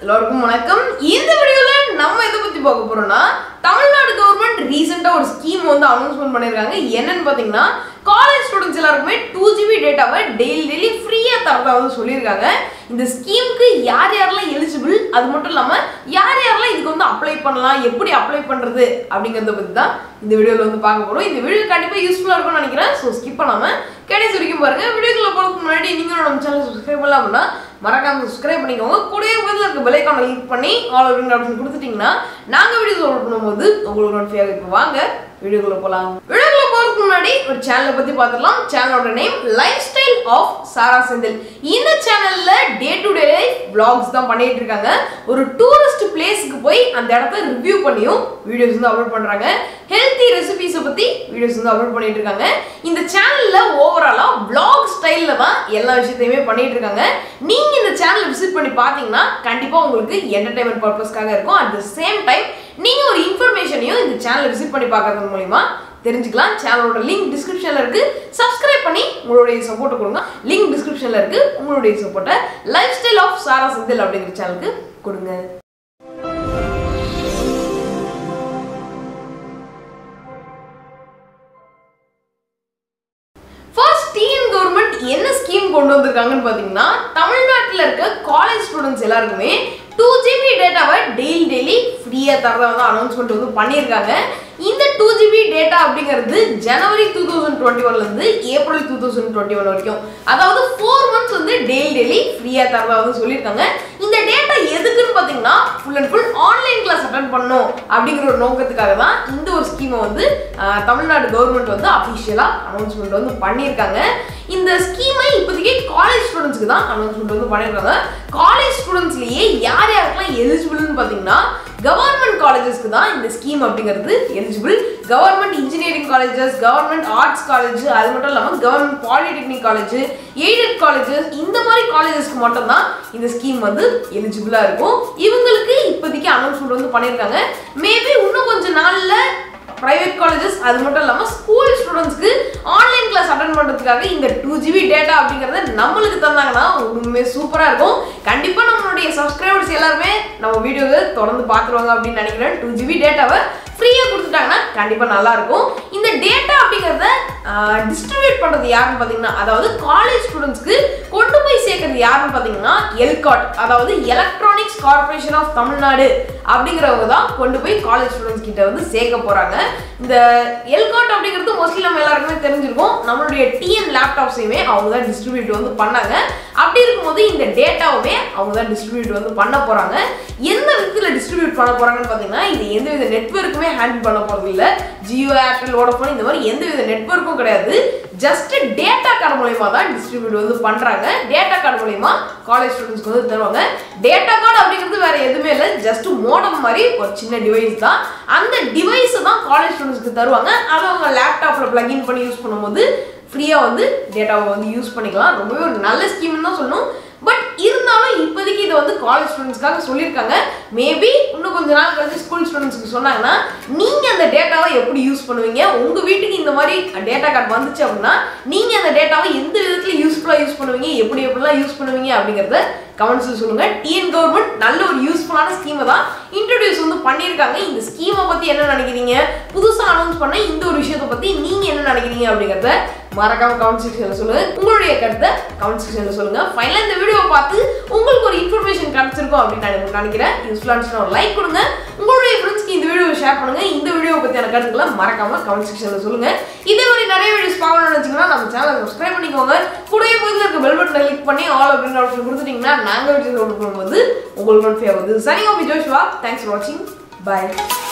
எல்லாருக்கும் வணக்கம். இந்த வீடியோல நம்ம எதை பத்தி பார்க்க போறோம்னா, தமிழ்நாடு கவர்மெண்ட் ரீசெண்டா ஒரு ஸ்கீம் வந்து அனௌன்ஸ்மென்ட் பண்ணிருக்காங்க. என்னன்னு பாத்தீங்கன்னா, காலேஜ் ஸ்டூடண்ட்ஸ் எல்லாருக்குமே 2GB டேட்டாவை டெய்லி ஃப்ரீயா தரதா வந்து சொல்லியிருக்காங்க. இந்த ஸ்கீமுக்கு யார் யாரெல்லாம் எலிஜிபிள், அது மட்டும் இல்லாம யார் யாரெல்லாம் இதுக்கு வந்து அப்ளை பண்ணலாம், எப்படி அப்ளை பண்றது அப்படிங்கறத பத்தி தான் இந்த வீடியோல வந்து பார்க்க போறோம். இந்த வீடியோ கண்டிப்பா யூஸ்ஃபுல்லா இருக்கும்னு நினைக்கிறேன். ஸோ ஸ்கிப் பண்ணாம கடைசி வரைக்கும் பாருங்க. வீடியோக்குள்ள போறதுக்கு முன்னாடி நீங்க நம்ம சேனல் சப்ஸ்கிரைப் பண்ணலாம்னா மறக்காம சப்ஸ்கிரைப் பண்ணிக்கோங்க. கூடவே பக்கத்துல இருக்க பெல் ஐகானை கிளிக் பண்ணி ஆல் அப்படிங்கிற ஆப்ஷன் கொடுத்துட்டீங்கன்னா நாங்க வீடியோஸ் அப்லோட் பண்ணும்போது உங்களுக்கு நோட்டிஃபை இப்போ வாங்க வீடியோக்குள்ள போலாம். வீடியோக்குள்ள போறதுக்கு முன்னாடி ஒரு சேனலை பத்தி பார்த்துடலாம். சேனலோட name lifestyle of Sara Senthil. இந்த சேனல்ல day to day life vlogs தான் பண்ணிட்டு இருக்காங்க. ஒரு டூரிஸ்ட் பிளேஸ்க்கு போய் அந்த இடத்தை ரிவ்யூ பண்ணியும் வீடியோஸ் வந்து அப்லோட் பண்றாங்க. ஹெல்த்தி ரெசிபிஸை பத்தி வீடியோஸ் வந்து அப்லோட் பண்ணிட்டு இருக்காங்க. இந்த சேனல்ல ஓவராலா vlog ஸ்டைல்ல தான் எல்லா விஷயத்தையுமே பண்ணிட்டு இருக்காங்க. நீங்க இந்த சேனலை விசிட் பண்ணி பாத்தீங்கன்னா கண்டிப்பா உங்களுக்கு என்டர்டைன்மெண்ட் பர்பஸ்க்காக இருக்கும். அட் தி சேம் டைம் நீங்க ஒரு இன்ஃபர்மேஷனையும் இந்த சேனலை விசிட் பண்ணி பார்க்கறது மூலமா தெரிஞ்சுக்கலாம். சேனலோட லிங்க் டிஸ்கிரிப்ஷன்ல இருக்கு. சப்ஸ்கிரைப் பண்ணி உங்களுடைய சப்போர்ட் கொடுங்க. லிங்க் டிஸ்கிரிப்ஷன்ல இருக்கு. உங்களுடைய சப்போர்ட்டை lifestyle of Sara Senthil அப்படிங்கிற சேனலுக்கு கொடுங்க. என்ன ஸ்கீம் கொண்டு வந்திருக்காங்கன்னு பாத்தீங்கன்னா, தமிழ்நாட்டில் இருக்க காலேஜ் ஸ்டூடெண்ட்ஸ் எல்லாருக்குமே 2GB டேட்டாவை டெய்லி ஃப்ரீயா தரதா வந்து அனௌன்ஸ்மெண்ட் வந்து பண்ணியிருக்காங்க. இந்த 2GB டேட்டா அப்படிங்கிறது ஜனவரி 2021 இருந்து ஏப்ரல் 2021 வரைக்கும், அதாவது 4 மந்த்ஸ் வந்து டெய்லி ஃப்ரீயா தரதா வந்து சொல்லியிருக்காங்க. இந்த டேட்டா எதுக்குன்னு பாத்தீங்கன்னா, full and full online class attend பண்ணணும் அப்படிங்கிற ஒரு நோக்கத்துக்காக தான் இந்த ஒரு ஸ்கீமை வந்து தமிழ்நாடு கவர்மெண்ட் வந்து அஃபிஷியலா அனௌன்ஸ்மெண்ட் வந்து பண்ணியிருக்காங்க. இந்த ஸ்கீமை இப்போதைக்கு காலேஜ் ஸ்டூடெண்ட்ஸ்க்கு தான் அனௌன்ஸ்மெண்ட் வந்து பண்ணியிருக்காங்க. காலேஜ் ஸ்டூடெண்ட்ஸ்லயே யார் யாருக்கெல்லாம் எலிஜிபிள்னு பாத்தீங்கன்னா, கவர்மெண்ட் காலேஜஸ்க்கு தான் இந்த ஸ்கீம் அப்படிங்கிறது eligible. Government engineering colleges, government arts college, அது மட்டும் இல்லாமல் government polytechnic college, aided colleges, இந்த மாதிரி காலேஜஸ்க்கு மட்டும் தான் இந்த ஸ்கீம் வந்து எலிஜிபிளா இருக்கும். இவங்களுக்கு இப்போதைக்கு அனௌன்ஸ்மெண்ட் வந்து பண்ணியிருக்காங்க. மேபி இன்னும் கொஞ்சம் நாள்ல பிரைவேட் காலேஜஸ், அது மட்டும் இல்லாமல் ஸ்கூல் ஸ்டூடெண்ட்ஸ்க்கு ஆன்லைன் கிளாஸ் அட்டெண்ட் பண்ணுறதுக்காக இந்த 2GB டேட்டா அப்படிங்கிறத நம்மளுக்கு தந்தாங்கன்னா உண்மையுமே சூப்பராக இருக்கும். கண்டிப்பாக நம்மளுடைய சப்ஸ்கிரைபர்ஸ் எல்லாருமே நம்ம வீடியோவை தொடர்ந்து பார்த்துருவாங்க அப்படின்னு நினைக்கிறேன். 2GB டேட்டாவை ஃப்ரீயாக கொடுத்துட்டாங்கன்னா கண்டிப்பாக நல்லா இருக்கும். இந்த டேட்டா அப்படிங்கிறத டிஸ்ட்ரிபியூட் பண்ணுறது யாருன்னு பார்த்தீங்கன்னா, அதாவது காலேஜ் ஸ்டூடெண்ட்ஸ்க்கு கொண்டு போய் சேர்க்கறது யாருன்னு பார்த்தீங்கன்னா, எல்காட், அதாவது எலக்ட்ரானிக்ஸ் கார்பரேஷன் ஆஃப் தமிழ்நாடு அப்படிங்கிறவங்க தான் கொண்டு போய் காலேஜ் ஸ்டூடெண்ட்ஸ் கிட்ட வந்து சேர்க்க போறாங்க. இந்த எல்காட் அப்படிங்கிறது மோஸ்ட்லி நம்ம எல்லாருக்குமே தெரிஞ்சிருக்கும். நம்மளுடைய டிஎன் லேப்டாப்ஸையுமே அவங்க தான் டிஸ்ட்ரிபியூட் வந்து பண்ணாங்க. அப்படி இருக்கும்போது இந்த டேட்டாவுமே அவங்க தான் டிஸ்ட்ரிபியூட் வந்து பண்ண போறாங்க. எந்த விதத்தில் டிஸ்ட்ரிபியூட் பண்ண போறாங்கன்னு பார்த்தீங்கன்னா, இது எந்தவித நெட்வொர்க்குமே ஹேண்டில் பண்ண போறது இல்லை. ஜியோ, ஏர்டெல், வோடஃபோன் இந்த மாதிரி எந்தவித நெட்வொர்க்கும் கிடையாது. ஜஸ்ட் டேட்டா கார்டு மூலமா தான் டிஸ்ட்ரிபியூட் வந்து பண்றாங்க. டேட்டா கார்டு மூலமா காலேஜ் ஸ்டூடெண்ட்ஸ்க்கு வந்து தருவாங்க. டேட்டா கார்டு அப்படிங்கிறது வேற எதுவுமே இல்லை, ஜஸ்ட் மோடம் மாதிரி ஒரு சின்ன டிவைஸ் தான். அந்த டிவைஸை தான் காலேஜ் ஸ்டூடெண்ட்ஸ்க்கு தருவாங்க. அதை அவங்க லேப்டாப்ல பிளக்இன் பண்ணி யூஸ் பண்ணும்போது ஃப்ரீயா வந்து டேட்டாவை வந்து யூஸ் பண்ணிக்கலாம். ரொம்பவே ஒரு நல்ல ஸ்கீம்னு தான் சொல்லணும். பட் இருந்தாலும் இப்போதைக்கு இதை வந்து காலேஜ் ஸ்டூடெண்ட்ஸ்க்காக சொல்லியிருக்காங்க. மேபி இன்னும் கொஞ்ச நாள் கழிச்சு ஸ்கூல் ஸ்டூடெண்ட்ஸ்க்கு சொன்னாங்கன்னா, நீங்கள் அந்த டேட்டாவை எப்படி யூஸ் பண்ணுவீங்க, உங்கள் வீட்டுக்கு இந்த மாதிரி டேட்டா கார்டு வந்துச்சு அப்படின்னா நீங்கள் அந்த டேட்டாவை எந்த விதத்தில் யூஸ்ஃபுல்லாக யூஸ் பண்ணுவீங்க, எப்படிலாம் யூஸ் பண்ணுவீங்க அப்படிங்கிறத கமெண்ட்ஸில் சொல்லுங்கள். டிஎன் கவர்மெண்ட் நல்ல ஒரு யூஸ்ஃபுல்லான ஸ்கீமை தான் இன்ட்ரடியூஸ் வந்து பண்ணியிருக்காங்க. இந்த ஸ்கீமை பற்றி என்ன நினைக்கிறீங்க, புதுசாக அனௌன்ஸ் பண்ண இந்த ஒரு விஷயத்தை பற்றி நீங்கள் என்ன நினைக்கிறீங்க அப்படிங்கிறத மறக்காம கமெண்ட் செக்ஷன்ல சொல்லுங்க. உங்களுடைய கருத்தை கமெண்ட் செக்ஷன்ல சொல்லுங்க. ஃபைனலா இந்த வீடியோவை பார்த்து உங்களுக்கு ஒரு இன்ஃபர்மேஷன் கிடைச்சிருக்கும் அப்படின்னு நான் நினைக்கிறேன். யூஸ்ஃபுல்லா இருந்துச்சுன்னா ஒரு லைக் கொடுங்க. உங்களுடைய ஃப்ரெண்ட்ஸ்க்கு இந்த வீடியோவை ஷேர் பண்ணுங்க. இந்த வீடியோவை பத்தியான கருத்துக்களை மறக்காம கமெண்ட் செக்ஷன்ல சொல்லுங்க. இதே மாதிரி நிறைய வீடியோஸ் பார்க்கணும்னு நினைச்சீங்கன்னா நம்ம சேனலை சப்ஸ்கிரைப் பண்ணிக்கோங்க. கூடவே பக்கத்துல இருக்க பெல் பட்டனை கிளிக் பண்ணி ஆல் அப்படிங்கிற ஆப்ஷன் கொடுத்துட்டீங்கன்னா நாங்கள் வீடியோஸ் அப்லோட் பண்ணும்போது உங்களுக்கு நோட்டிஃபை ஆகுது. சரி, ஓகே ஜோஷ்வா, தேங்க்ஸ் ஃபார் வாட்சிங். பை.